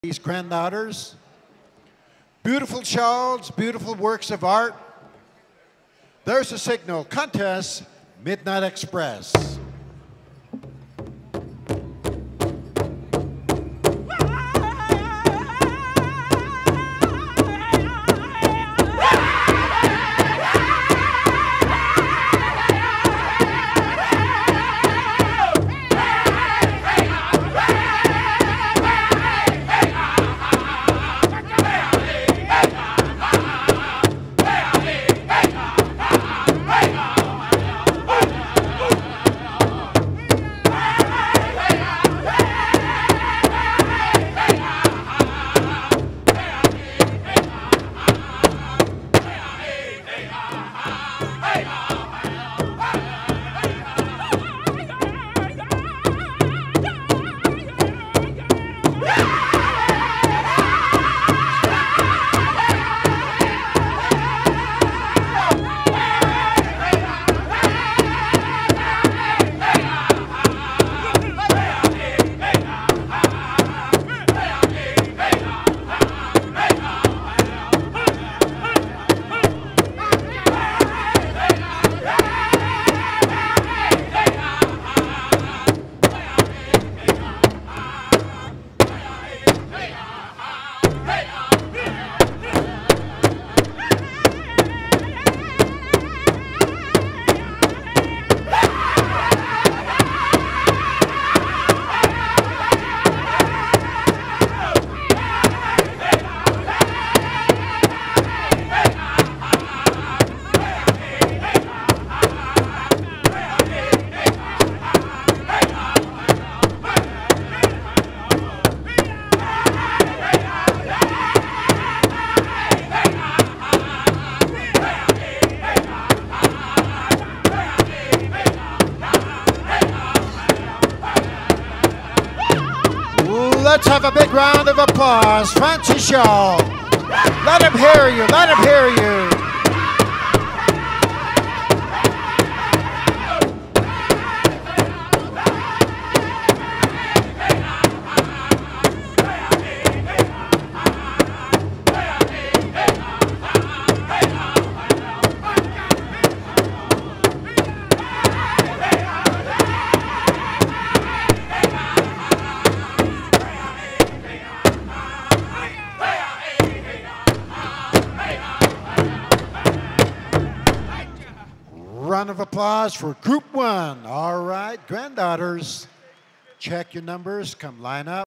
These granddaughters, beautiful shawls, beautiful works of art. There's a signal. Contest, Midnight Express. Let's have a big round of applause. Francis Shaw. Let him hear you. Let him hear you. Round of applause for Group 1. All right, granddaughters, check your numbers, come line up.